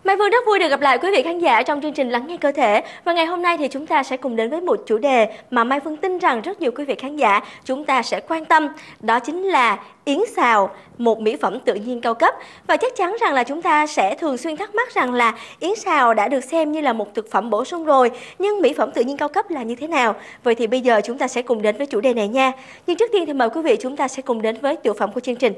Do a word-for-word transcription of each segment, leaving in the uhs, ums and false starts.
Mai Phương rất vui được gặp lại quý vị khán giả trong chương trình Lắng Nghe Cơ Thể. Và ngày hôm nay thì chúng ta sẽ cùng đến với một chủ đề mà Mai Phương tin rằng rất nhiều quý vị khán giả chúng ta sẽ quan tâm. Đó chính là yến xào, một mỹ phẩm tự nhiên cao cấp. Và chắc chắn rằng là chúng ta sẽ thường xuyên thắc mắc rằng là yến xào đã được xem như là một thực phẩm bổ sung rồi, nhưng mỹ phẩm tự nhiên cao cấp là như thế nào? Vậy thì bây giờ chúng ta sẽ cùng đến với chủ đề này nha. Nhưng trước tiên thì mời quý vị chúng ta sẽ cùng đến với tiểu phẩm của chương trình.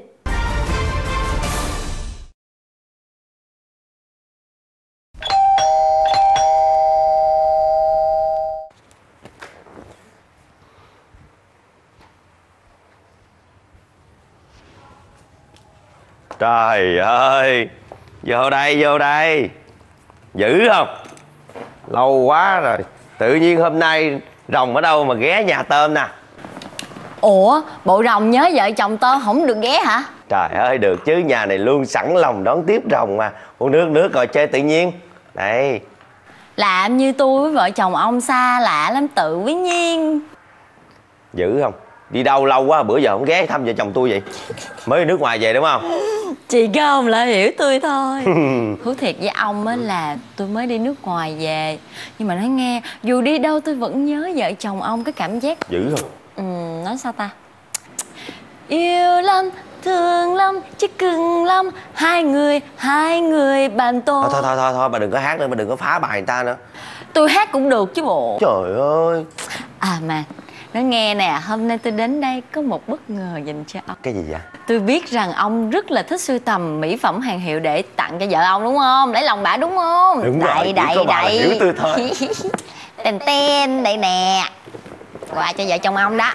Trời ơi, vô đây, vô đây. Dữ không? Lâu quá rồi. Tự nhiên hôm nay Rồng ở đâu mà ghé nhà Tôm nè. Ủa, bộ Rồng nhớ vợ chồng Tôm không được ghé hả? Trời ơi, được chứ, nhà này luôn sẵn lòng đón tiếp Rồng mà. Uống nước, nước rồi chơi tự nhiên. Đây. Làm như tôi với vợ chồng ông xa lạ lắm, tự với nhiên. Dữ không? Đi đâu lâu quá, bữa giờ không ghé thăm vợ chồng tôi vậy? Mới đi nước ngoài về đúng không? Chị không là hiểu tôi thôi. Thú thiệt với ông á là tôi mới đi nước ngoài về. Nhưng mà nói nghe, dù đi đâu tôi vẫn nhớ vợ chồng ông, cái cảm giác. Dữ không? Ừ, nói sao ta? Yêu lắm, thương lắm, chứ cưng lắm. Hai người, hai người bàn tôi. Thôi, thôi, thôi, thôi, thôi, bà đừng có hát nữa, bà đừng có phá bài người ta nữa. Tôi hát cũng được chứ bộ. Trời ơi. À mà, nói nghe nè, hôm nay tôi đến đây có một bất ngờ dành cho ông. Cái gì vậy? Tôi biết rằng ông rất là thích sưu tầm mỹ phẩm hàng hiệu để tặng cho vợ ông đúng không? Lấy lòng bả đúng không? Đúng đậy, rồi, đậy, có bà đậy. là hiểu tôi thôi. Tên tên, đây nè. Quà cho vợ chồng ông đó.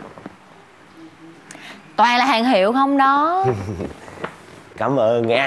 Toàn là hàng hiệu không đó. Cảm ơn nghe.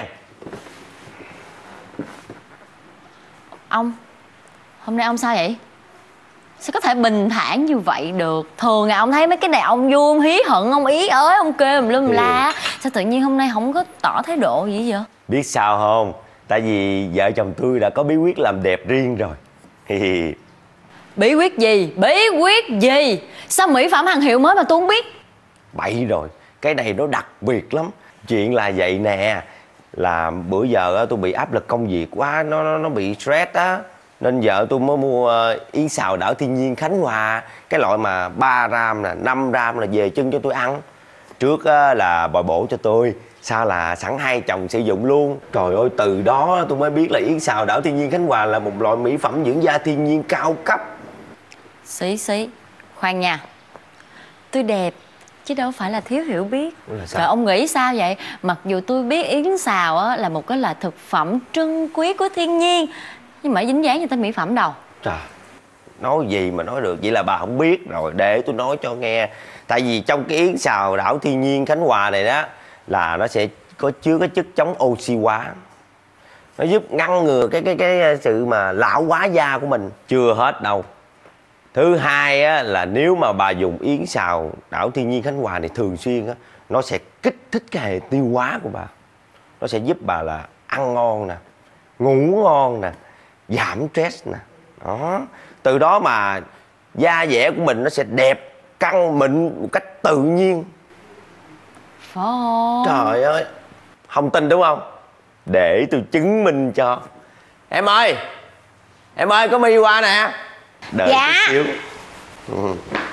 Ông, hôm nay ông sao vậy? Sao có thể bình thản như vậy được? Thường là ông thấy mấy cái này ông vui, ông hí hận, ông ý ới, ông kêu lum lum la. Sao tự nhiên hôm nay không có tỏ thái độ gì vậy? Biết sao không? Tại vì vợ chồng tôi đã có bí quyết làm đẹp riêng rồi. Bí quyết gì? Bí quyết gì? Sao mỹ phẩm hàng hiệu mới mà tôi không biết? Bậy rồi, cái này nó đặc biệt lắm. Chuyện là vậy nè, là bữa giờ tôi bị áp lực công việc quá, nó nó, nó bị stress á, nên vợ tôi mới mua yến xào đảo thiên nhiên Khánh Hòa. Cái loại mà ba gram nè, năm gram là về chân cho tôi ăn. Trước là bồi bổ cho tôi, sau là sẵn hai chồng sử dụng luôn. Trời ơi, từ đó tôi mới biết là yến xào đảo thiên nhiên Khánh Hòa là một loại mỹ phẩm dưỡng da thiên nhiên cao cấp. Xí xí, khoan nha. Tôi đẹp chứ đâu phải là thiếu hiểu biết. Trời, ông nghĩ sao vậy? Mặc dù tôi biết yến xào á, là một cái là thực phẩm trân quý của thiên nhiên, nhưng mà dính dáng như tên mỹ phẩm đâu. Trời, nói gì mà nói được. Vậy là bà không biết rồi, để tôi nói cho nghe. Tại vì trong cái yến xào đảo thiên nhiên Khánh Hòa này đó, là nó sẽ có chứa cái chất chống oxy hóa. Nó giúp ngăn ngừa cái cái cái sự mà lão hóa da của mình. Chưa hết đâu. Thứ hai á, là nếu mà bà dùng yến xào đảo thiên nhiên Khánh Hòa này thường xuyên á, nó sẽ kích thích cái hệ tiêu hóa của bà. Nó sẽ giúp bà là ăn ngon nè, ngủ ngon nè, giảm stress nè. Đó. Từ đó mà da dẻ của mình nó sẽ đẹp, căng mịn một cách tự nhiên. Phải không? Trời ơi, không tin đúng không? Để tôi chứng minh cho. Em ơi, em ơi, có mi qua nè. Đợi dạ. chút xíu. Ừ.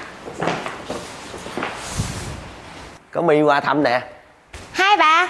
Có mi qua thăm nè. Hai bà.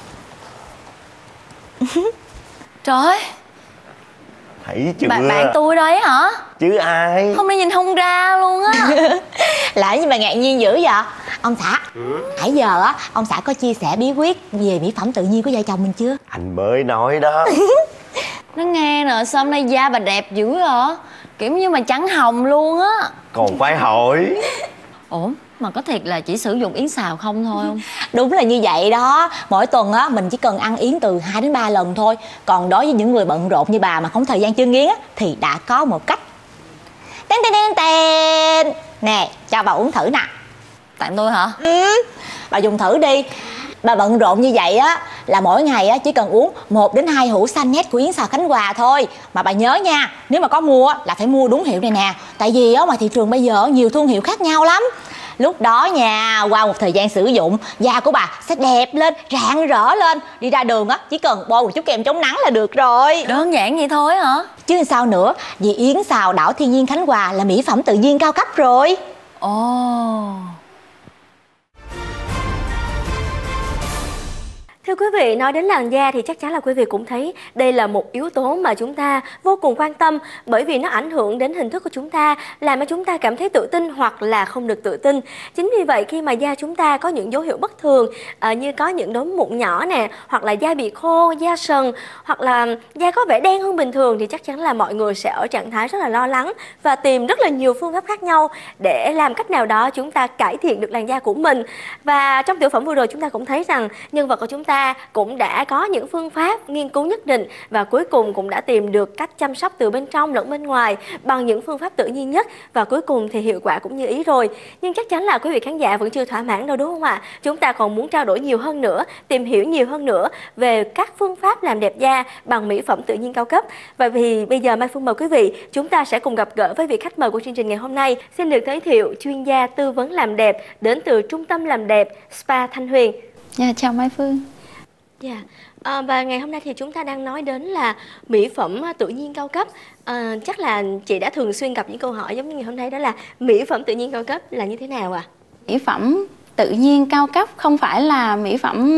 Trời ơi, Thấy chưa? bạn, bạn tôi đấy hả? Chứ ai. Hôm nay nhìn không ra luôn á. Lại nhưng mà ngạc nhiên dữ vậy ông xã. Ừ. Nãy giờ á ông xã có chia sẻ bí quyết về mỹ phẩm tự nhiên của vợ chồng mình chưa? Anh mới nói đó. Nó nghe nè, sao hôm nay da bà đẹp dữ vậy? Kiểu như mà trắng hồng luôn á. Còn phải hỏi. Ủa, mà có thiệt là chỉ sử dụng yến xào không thôi không? Đúng là như vậy đó. Mỗi tuần á mình chỉ cần ăn yến từ hai đến ba lần thôi. Còn đối với những người bận rộn như bà mà không thời gian chưng yến á, thì đã có một cách. Tên tên tên tên. Nè, cho bà uống thử nè. Tặng tôi hả? Ừ, bà dùng thử đi. Bà bận rộn như vậy á là mỗi ngày á chỉ cần uống một đến hai hũ xanh nét của yến xào Khánh Hòa thôi. Mà bà nhớ nha, nếu mà có mua là phải mua đúng hiệu này nè. Tại vì á ngoài thị trường bây giờ nhiều thương hiệu khác nhau lắm. Lúc đó nha, qua một thời gian sử dụng, da của bà sẽ đẹp lên, rạng rỡ lên. Đi ra đường á, chỉ cần bôi một chút kem chống nắng là được rồi. Đơn giản vậy thôi hả? Chứ sao nữa, vì yến xào đảo thiên nhiên Khánh Hòa là mỹ phẩm tự nhiên cao cấp rồi. Ồ. Thưa quý vị, nói đến làn da thì chắc chắn là quý vị cũng thấy đây là một yếu tố mà chúng ta vô cùng quan tâm, bởi vì nó ảnh hưởng đến hình thức của chúng ta, làm cho chúng ta cảm thấy tự tin hoặc là không được tự tin. Chính vì vậy khi mà da chúng ta có những dấu hiệu bất thường à, như có những đốm mụn nhỏ nè, hoặc là da bị khô, da sần, hoặc là da có vẻ đen hơn bình thường, thì chắc chắn là mọi người sẽ ở trạng thái rất là lo lắng và tìm rất là nhiều phương pháp khác nhau để làm cách nào đó chúng ta cải thiện được làn da của mình. Và trong tiểu phẩm vừa rồi chúng ta cũng thấy rằng nhân vật của chúng ta cũng đã có những phương pháp nghiên cứu nhất định và cuối cùng cũng đã tìm được cách chăm sóc từ bên trong lẫn bên ngoài bằng những phương pháp tự nhiên nhất, và cuối cùng thì hiệu quả cũng như ý rồi. Nhưng chắc chắn là quý vị khán giả vẫn chưa thỏa mãn đâu, đúng không ạ? Chúng ta còn muốn trao đổi nhiều hơn nữa, tìm hiểu nhiều hơn nữa về các phương pháp làm đẹp da bằng mỹ phẩm tự nhiên cao cấp. Và vì bây giờ Mai Phương mời quý vị, chúng ta sẽ cùng gặp gỡ với vị khách mời của chương trình ngày hôm nay. Xin được giới thiệu chuyên gia tư vấn làm đẹp đến từ Trung tâm làm đẹp Spa Thanh Huyền. Dạ, chào Mai Phương. Dạ, yeah. à, và ngày hôm nay thì chúng ta đang nói đến là mỹ phẩm tự nhiên cao cấp. à, Chắc là chị đã thường xuyên gặp những câu hỏi giống như ngày hôm nay, đó là mỹ phẩm tự nhiên cao cấp là như thế nào ạ? À? Mỹ phẩm tự nhiên cao cấp không phải là mỹ phẩm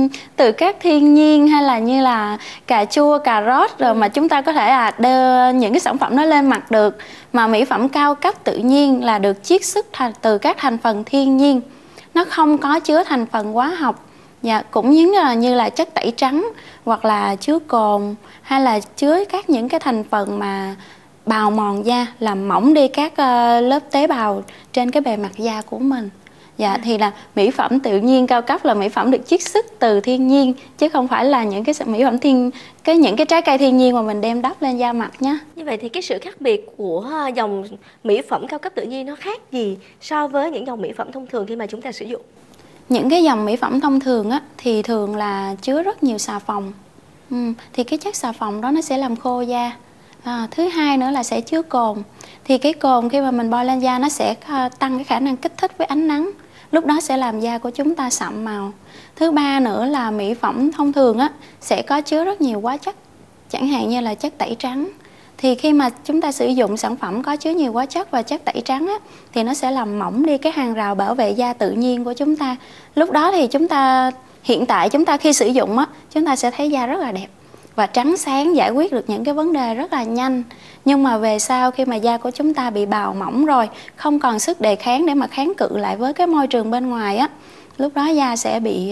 từ các thiên nhiên hay là như là cà chua, cà rốt rồi mà chúng ta có thể là đưa những cái sản phẩm đó lên mặt được. Mà mỹ phẩm cao cấp tự nhiên là được chiết xuất từ các thành phần thiên nhiên, nó không có chứa thành phần hóa học. Dạ, cũng như là như là chất tẩy trắng hoặc là chứa cồn hay là chứa các những cái thành phần mà bào mòn da, làm mỏng đi các uh, lớp tế bào trên cái bề mặt da của mình. Dạ, à. Thì là mỹ phẩm tự nhiên cao cấp là mỹ phẩm được chiết xuất từ thiên nhiên chứ không phải là những cái mỹ phẩm thiên cái những cái trái cây thiên nhiên mà mình đem đắp lên da mặt nhé. Như vậy thì cái sự khác biệt của dòng mỹ phẩm cao cấp tự nhiên nó khác gì so với những dòng mỹ phẩm thông thường khi mà chúng ta sử dụng? Những cái dòng mỹ phẩm thông thường á, thì thường là chứa rất nhiều xà phòng. ừ, Thì cái chất xà phòng đó nó sẽ làm khô da. à, Thứ hai nữa là sẽ chứa cồn. Thì cái cồn khi mà mình bôi lên da nó sẽ tăng cái khả năng kích thích với ánh nắng, lúc đó sẽ làm da của chúng ta sậm màu. Thứ ba nữa là mỹ phẩm thông thường á, sẽ có chứa rất nhiều hóa chất, chẳng hạn như là chất tẩy trắng. Thì khi mà chúng ta sử dụng sản phẩm có chứa nhiều hóa chất và chất tẩy trắng á, thì nó sẽ làm mỏng đi cái hàng rào bảo vệ da tự nhiên của chúng ta. Lúc đó thì chúng ta, hiện tại chúng ta khi sử dụng á, chúng ta sẽ thấy da rất là đẹp và trắng sáng, giải quyết được những cái vấn đề rất là nhanh. Nhưng mà về sau khi mà da của chúng ta bị bào mỏng rồi, không còn sức đề kháng để mà kháng cự lại với cái môi trường bên ngoài á, lúc đó da sẽ bị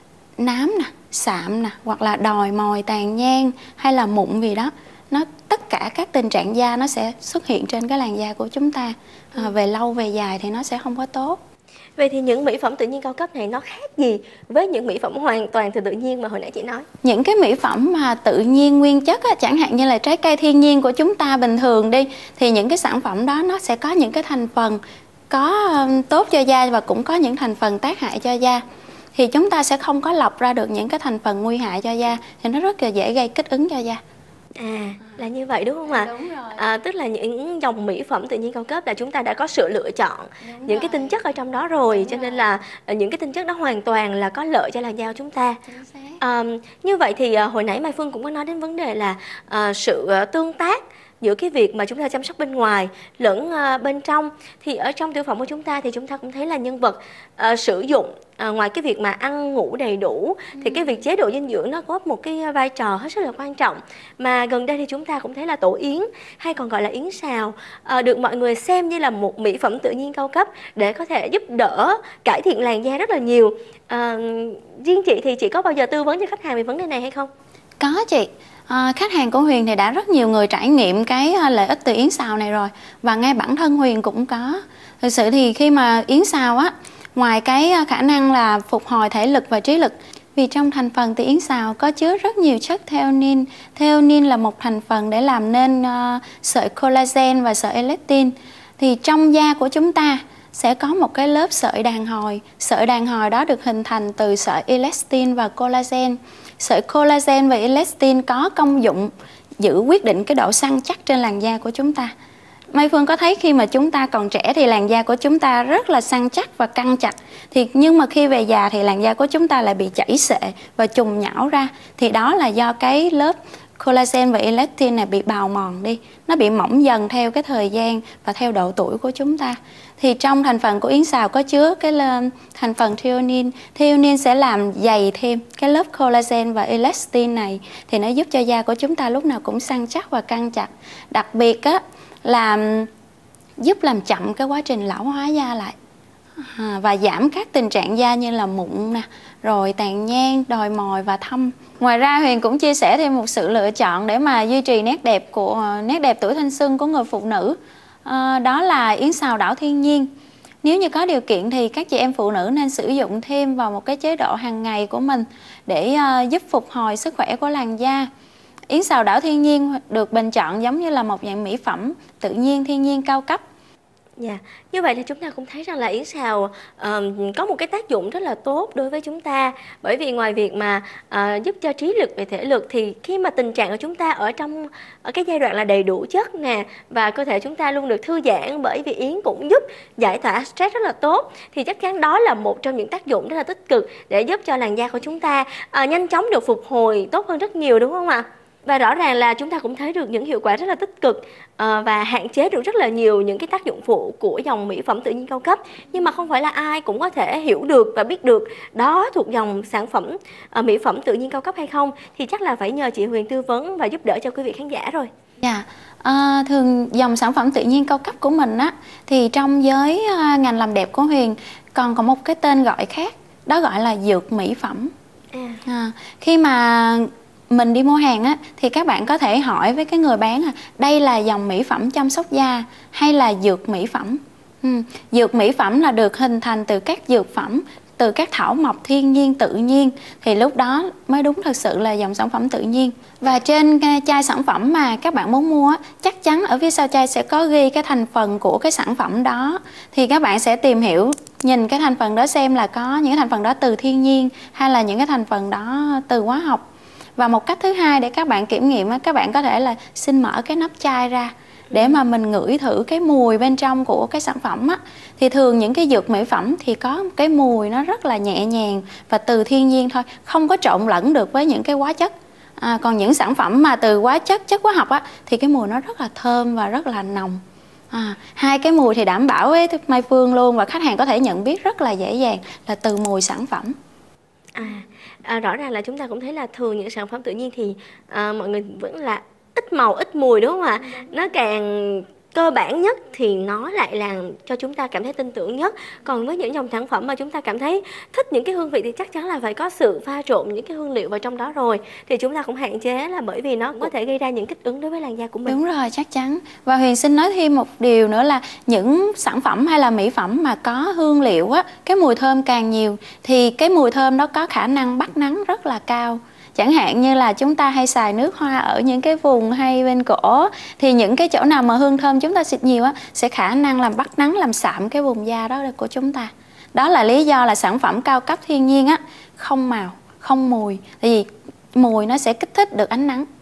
nám nè, sạm nè, hoặc là đồi mồi, tàn nhang hay là mụn gì đó. Nó tất cả các tình trạng da nó sẽ xuất hiện trên cái làn da của chúng ta. à, Về lâu về dài thì nó sẽ không có tốt. Vậy thì những mỹ phẩm tự nhiên cao cấp này nó khác gì với những mỹ phẩm hoàn toàn từ tự nhiên mà hồi nãy chị nói? Những cái mỹ phẩm mà tự nhiên nguyên chất á, chẳng hạn như là trái cây thiên nhiên của chúng ta bình thường đi, thì những cái sản phẩm đó nó sẽ có những cái thành phần có um, tốt cho da và cũng có những thành phần tác hại cho da. Thì chúng ta sẽ không có lọc ra được những cái thành phần nguy hại cho da, thì nó rất là dễ gây kích ứng cho da. À, là như vậy đúng không ạ? Đúng rồi. À, tức là những dòng mỹ phẩm tự nhiên cao cấp là chúng ta đã có sự lựa chọn Đúng những rồi. cái tinh chất ở trong đó rồi, Đúng cho nên rồi. là những cái tinh chất đó hoàn toàn là có lợi cho làn da của chúng ta. Chính xác. À, như vậy thì hồi nãy Mai Phương cũng có nói đến vấn đề là à, sự tương tác giữa cái việc mà chúng ta chăm sóc bên ngoài lẫn uh, bên trong. Thì ở trong tiểu phẩm của chúng ta thì chúng ta cũng thấy là nhân vật uh, sử dụng uh, ngoài cái việc mà ăn ngủ đầy đủ ừ. thì cái việc chế độ dinh dưỡng nó góp một cái vai trò hết sức là quan trọng. Mà gần đây thì chúng ta cũng thấy là tổ yến hay còn gọi là yến xào uh, được mọi người xem như là một mỹ phẩm tự nhiên cao cấp để có thể giúp đỡ cải thiện làn da rất là nhiều. Uh, riêng chị thì chị có bao giờ tư vấn cho khách hàng về vấn đề này hay không? Có chị. À, khách hàng của Huyền thì đã rất nhiều người trải nghiệm cái lợi ích từ yến xào này rồi, và ngay bản thân Huyền cũng có. Thực sự thì khi mà yến xào á, ngoài cái khả năng là phục hồi thể lực và trí lực, vì trong thành phần từ yến xào có chứa rất nhiều chất theonin. Theonin là một thành phần để làm nên uh, sợi collagen và sợi elastin. Thì trong da của chúng ta sẽ có một cái lớp sợi đàn hồi. Sợi đàn hồi đó được hình thành từ sợi elastin và collagen. Sợi collagen và elastin có công dụng giữ quyết định cái độ săn chắc trên làn da của chúng ta. Mai Phương có thấy khi mà chúng ta còn trẻ thì làn da của chúng ta rất là săn chắc và căng chặt. Thì nhưng mà khi về già thì làn da của chúng ta lại bị chảy xệ và trùng nhão ra. Thì đó là do cái lớp collagen và elastin này bị bào mòn đi. Nó bị mỏng dần theo cái thời gian và theo độ tuổi của chúng ta. Thì trong thành phần của yến xào có chứa cái thành phần threonine. Threonine sẽ làm dày thêm cái lớp collagen và elastin này. Thì nó giúp cho da của chúng ta lúc nào cũng săn chắc và căng chặt. Đặc biệt á, là giúp làm chậm cái quá trình lão hóa da lại. À, và giảm các tình trạng da như là mụn nè, rồi tàn nhang, đồi mồi và thâm. Ngoài ra Huyền cũng chia sẻ thêm một sự lựa chọn để mà duy trì nét đẹp của nét đẹp tuổi thanh xuân của người phụ nữ. À, đó là yến xào đảo thiên nhiên. Nếu như có điều kiện thì các chị em phụ nữ nên sử dụng thêm vào một cái chế độ hàng ngày của mình để uh, giúp phục hồi sức khỏe của làn da. Yến xào đảo thiên nhiên được bình chọn giống như là một dạng mỹ phẩm tự nhiên thiên nhiên cao cấp. Dạ, yeah. Như vậy thì chúng ta cũng thấy rằng là yến xào uh, có một cái tác dụng rất là tốt đối với chúng ta. Bởi vì ngoài việc mà uh, giúp cho trí lực về thể lực thì khi mà tình trạng của chúng ta ở trong ở cái giai đoạn là đầy đủ chất nè và cơ thể chúng ta luôn được thư giãn, bởi vì yến cũng giúp giải tỏa stress rất là tốt, thì chắc chắn đó là một trong những tác dụng rất là tích cực để giúp cho làn da của chúng ta uh, nhanh chóng được phục hồi tốt hơn rất nhiều, đúng không ạ? Và rõ ràng là chúng ta cũng thấy được những hiệu quả rất là tích cực uh, và hạn chế được rất là nhiều những cái tác dụng phụ của dòng mỹ phẩm tự nhiên cao cấp. Nhưng mà không phải là ai cũng có thể hiểu được và biết được đó thuộc dòng sản phẩm uh, mỹ phẩm tự nhiên cao cấp hay không. Thì chắc là phải nhờ chị Huyền tư vấn và giúp đỡ cho quý vị khán giả rồi. Dạ, yeah. à, thường dòng sản phẩm tự nhiên cao cấp của mình á, thì trong giới uh, ngành làm đẹp của Huyền còn có một cái tên gọi khác, đó gọi là dược mỹ phẩm. À. À, khi mà mình đi mua hàng á, thì các bạn có thể hỏi với cái người bán là đây là dòng mỹ phẩm chăm sóc da hay là dược mỹ phẩm. ừ. Dược mỹ phẩm là được hình thành từ các dược phẩm, từ các thảo mộc thiên nhiên tự nhiên, thì lúc đó mới đúng thật sự là dòng sản phẩm tự nhiên. Và trên chai sản phẩm mà các bạn muốn mua, chắc chắn ở phía sau chai sẽ có ghi cái thành phần của cái sản phẩm đó. Thì các bạn sẽ tìm hiểu, nhìn cái thành phần đó xem là có những cái thành phần đó từ thiên nhiên hay là những cái thành phần đó từ hóa học. Và một cách thứ hai để các bạn kiểm nghiệm, các bạn có thể là xin mở cái nắp chai ra để mà mình ngửi thử cái mùi bên trong của cái sản phẩm á. Thì thường những cái dược mỹ phẩm thì có cái mùi nó rất là nhẹ nhàng và từ thiên nhiên thôi, không có trộn lẫn được với những cái hóa chất. À, còn những sản phẩm mà từ hóa chất, chất hóa học á, thì cái mùi nó rất là thơm và rất là nồng. À, hai cái mùi thì đảm bảo với Mai Phương luôn, và khách hàng có thể nhận biết rất là dễ dàng là từ mùi sản phẩm. À, à, rõ ràng là chúng ta cũng thấy là thường những sản phẩm tự nhiên thì à, mọi người vẫn là ít màu ít mùi, đúng không ạ? Nó càng cơ bản nhất thì nó lại làm cho chúng ta cảm thấy tin tưởng nhất. Còn với những dòng sản phẩm mà chúng ta cảm thấy thích những cái hương vị thì chắc chắn là phải có sự pha trộn những cái hương liệu vào trong đó rồi, thì chúng ta cũng hạn chế, là bởi vì nó có thể gây ra những kích ứng đối với làn da của mình. Đúng rồi, chắc chắn. Và Huyền xin nói thêm một điều nữa là những sản phẩm hay là mỹ phẩm mà có hương liệu á, cái mùi thơm càng nhiều thì cái mùi thơm đó có khả năng bắt nắng rất là cao. Chẳng hạn như là chúng ta hay xài nước hoa ở những cái vùng hay bên cổ, thì những cái chỗ nào mà hương thơm chúng ta xịt nhiều á sẽ khả năng làm bắt nắng, làm sạm cái vùng da đó của chúng ta. Đó là lý do là sản phẩm cao cấp thiên nhiên á, không màu, không mùi. Tại vì mùi nó sẽ kích thích được ánh nắng.